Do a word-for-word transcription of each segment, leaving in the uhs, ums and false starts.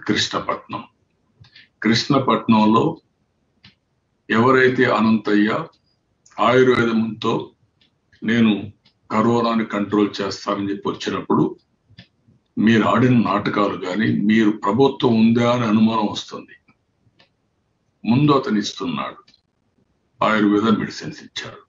కృష్ణపట్నం. కృష్ణపట్నంలో ఎవరైతే అనంతయ్య ఆయుర్వేదంతో నేను కరోనాని కంట్రోల్ చేస్తానని చెప్పి వచ్చినప్పుడు మీరు ఆడిన నాటకాలు కానీ మీరు ప్రభుత్వం ఉందా అని అనుమానం వస్తుంది. ముందు అతను ఇస్తున్నాడు, ఆయుర్వేద మెడిసిన్స్ ఇచ్చారు.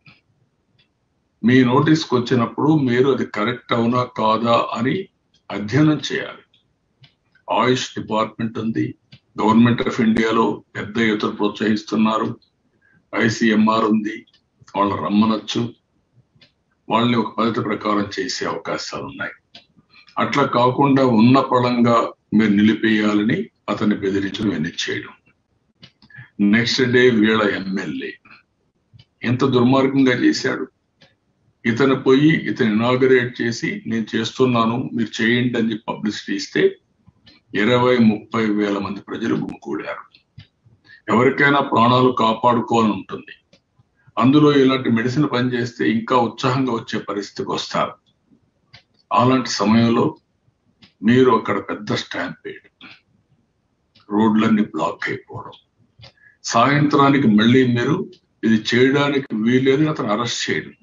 మీ నోటీస్కి వచ్చినప్పుడు మీరు అది కరెక్ట్ అవునా కాదా అని అధ్యయనం చేయాలి. ఆయుష్ డిపార్ట్మెంట్ ఉంది, గవర్నమెంట్ ఆఫ్ ఇండియాలో పెద్ద ఎత్తున ప్రోత్సహిస్తున్నారు, ఐసిఎంఆర్ ఉంది, వాళ్ళు రమ్మనొచ్చు, వాళ్ళని ఒక పద్ధతి ప్రకారం చేసే అవకాశాలు ఉన్నాయి. అట్లా కాకుండా ఉన్న పళంగా మీరు నిలిపేయాలని అతన్ని బెదిరించడం ఎన్ని చేయడం. నెక్స్ట్ డే వీళ్ళ ఎమ్మెల్యే ఎంత దుర్మార్గంగా చేశాడు. ఇతను పోయి ఇతను ఇనాగరేట్ చేసి నేను చేస్తున్నాను మీరు చేయండి అని చెప్పి పబ్లిసిటీ ఇస్తే ఇరవై ముప్పై వేల మంది ప్రజలు గుమికూడారు. ఎవరికైనా ప్రాణాలు కాపాడుకోవాలని ఉంటుంది, అందులో ఇలాంటి మెడిసిన్ పనిచేస్తే ఇంకా ఉత్సాహంగా వచ్చే పరిస్థితికి వస్తారు. అలాంటి సమయంలో మీరు అక్కడ పెద్ద స్టాంపేడ్, రోడ్లన్నీ బ్లాక్ అయిపోవడం, సాయంత్రానికి మళ్ళీ మీరు ఇది చేయడానికి వీలేదని అతను అరెస్ట్ చేయడం.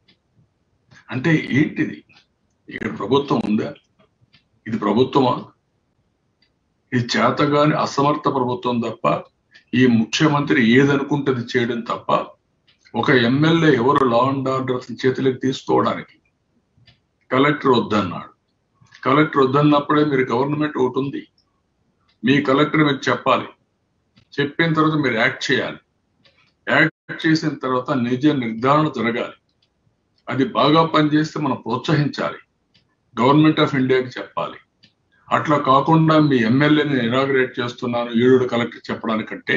అంటే ఏంటిది? ఇక్కడ ప్రభుత్వం ఉందా? ఇది ప్రభుత్వమా? ఇది చేతగాని అసమర్థ ప్రభుత్వం తప్ప, ఈ ముఖ్యమంత్రి ఏదనుకుంటుంది చేయడం తప్ప, ఒక ఎమ్మెల్యే ఎవరు లా అండ్ ఆర్డర్ చేతులకు తీసుకోవడానికి. కలెక్టర్ వద్దన్నాడు, కలెక్టర్ వద్దన్నప్పుడే మీరు గవర్నమెంట్ ఒకటి ఉంది, మీ కలెక్టర్ మీకు చెప్పాలి, చెప్పిన తర్వాత మీరు యాక్ట్ చేయాలి, యాక్ట్ చేసిన తర్వాత నిజ నిర్ధారణ జరగాలి, అది బాగా పనిచేస్తే మనం ప్రోత్సహించాలి, గవర్నమెంట్ ఆఫ్ ఇండియాకి చెప్పాలి. అట్లా కాకుండా మీ ఎమ్మెల్యేని ఇనాగరేట్ చేస్తున్నాను ఏడు కలెక్టర్ చెప్పడానికంటే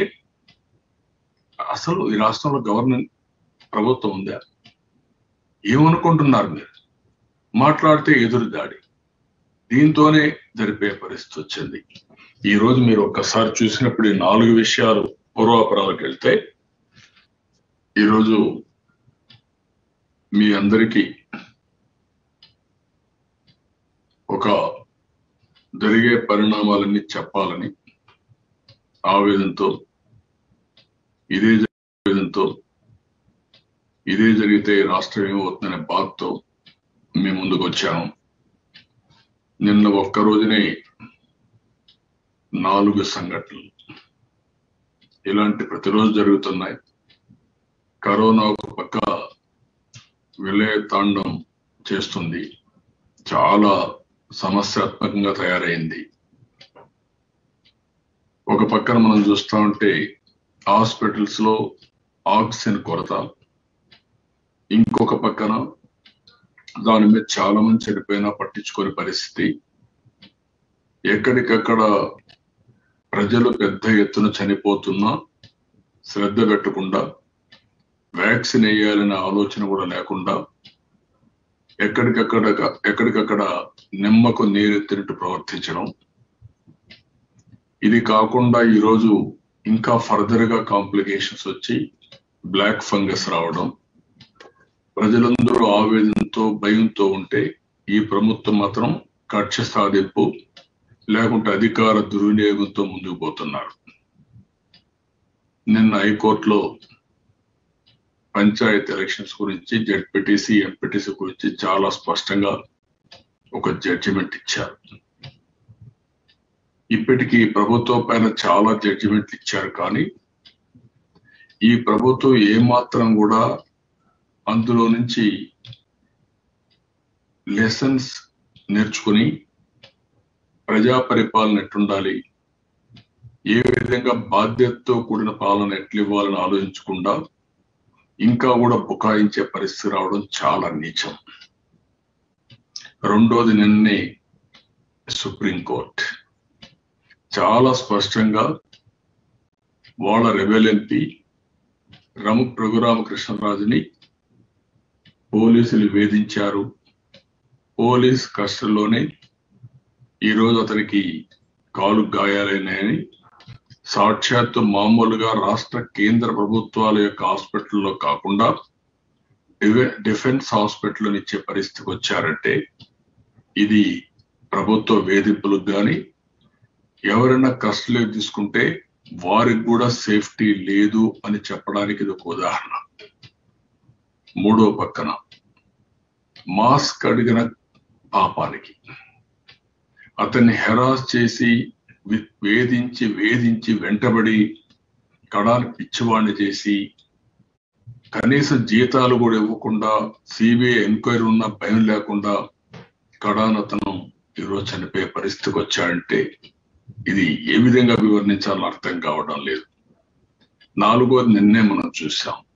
అసలు ఈ రాష్ట్రంలో గవర్నమెంట్ ప్రభుత్వం ఉందా? ఏమనుకుంటున్నారు మీరు? మాట్లాడితే ఎదురు దాడి, దీంతోనే జరిపే పరిస్థితి వచ్చింది. ఈ రోజు మీరు ఒక్కసారి చూసినప్పుడు ఈ నాలుగు విషయాలు పూర్వాపరాలకు వెళ్తే ఈరోజు మీ అందరికీ ఒక జరిగే పరిణామాలన్నీ చెప్పాలని ఆవేదనతో, ఇదే ఆవేదనతో ఇదే జరిగితే రాష్ట్రం ఏమవుతుందనే బాధతో మేము ముందుకు వచ్చాము. నిన్న ఒక్క రోజునే నాలుగు సంఘటనలు ఇలాంటి ప్రతిరోజు జరుగుతున్నాయి. కరోనా ఒక పక్క విలయ తాండం చేస్తుంది, చాలా సమస్యాత్మకంగా తయారైంది. ఒక పక్కన మనం చూస్తా ఉంటే హాస్పిటల్స్ లో ఆక్సిజన్ కొరత, ఇంకొక పక్కన దాని మీద చాలా మంది చెడిపోయినా పట్టించుకునే పరిస్థితి, ఎక్కడికక్కడ ప్రజలు పెద్ద ఎత్తున చనిపోతున్నా శ్రద్ధ పెట్టకుండా, వ్యాక్సిన్ వేయాలనే ఆలోచన కూడా లేకుండా ఎక్కడికక్కడ ఎక్కడికక్కడ నిమ్మకు నీరెత్తినట్టు ప్రవర్తించడం. ఇది కాకుండా ఈరోజు ఇంకా ఫర్దర్ గా కాంప్లికేషన్స్ వచ్చి బ్లాక్ ఫంగస్ రావడం, ప్రజలందరూ ఆవేదనతో భయంతో ఉంటే ఈ ప్రభుత్వం మాత్రం కక్ష సాధింపు లేకుంటే అధికార దుర్వినియోగంతో ముందుకు పోతున్నారు. నిన్న హైకోర్టులో పంచాయత్ ఎలక్షన్స్ గురించి, జెడ్పీటీసీ ఎంపీటీసీ గురించి చాలా స్పష్టంగా ఒక జడ్జిమెంట్ ఇచ్చారు. ఇప్పటికీ ప్రభుత్వం పైన చాలా జడ్జిమెంట్లు ఇచ్చారు, కానీ ఈ ప్రభుత్వం ఏమాత్రం కూడా అందులో నుంచి లెసన్స్ నేర్చుకుని ప్రజా పరిపాలన ఎట్లుండాలి, ఏ విధంగా బాధ్యతతో కూడిన పాలన ఎట్లు ఇవ్వాలని ఆలోచించకుండా ఇంకా కూడా బుకాయించే పరిస్థితి రావడం చాలా నీచం. రెండోది, నిన్నే సుప్రీంకోర్టు చాలా స్పష్టంగా వాళ్ళ రెబెల్ ఎంపీ రము రఘురామకృష్ణరాజుని పోలీసులు వేధించారు, పోలీస్ కస్టడీలోనే ఈరోజు అతనికి కాలు గాయాలైనాయని సాక్షాత్తు మామూలుగా రాష్ట్ర కేంద్ర ప్రభుత్వాల యొక్క హాస్పిటల్లో కాకుండా డిఫెన్స్ హాస్పిటల్లో ఇచ్చే పరిస్థితికి వచ్చారంటే ఇది ప్రభుత్వ వేధింపులకు కానీ ఎవరైనా కస్టడీలో తీసుకుంటే వారికి కూడా సేఫ్టీ లేదు అని చెప్పడానికి ఇది ఒక ఉదాహరణ. మూడో పక్కన మాస్క్ అడిగిన పాపానికి అతన్ని హెరాస్ చేసి వేధించి వేధించి వెంటబడి కడాలి పిచ్చివాణ్ణి చేసి కనీసం జీతాలు కూడా ఇవ్వకుండా సిబిఐ ఎంక్వైరీ ఉన్న భయం లేకుండా కడానతను ఈరోజు చనిపోయే పరిస్థితికి వచ్చాడంటే ఇది ఏ విధంగా వివరించాలో అర్థం కావడం లేదు. నాలుగోది నిన్నే మనం చూసాం.